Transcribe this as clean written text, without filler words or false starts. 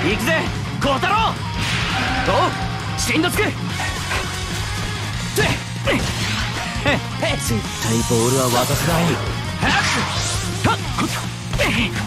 行くぜ孝太郎。おうしんのすけ。絶対ボールは渡せない。はっはっ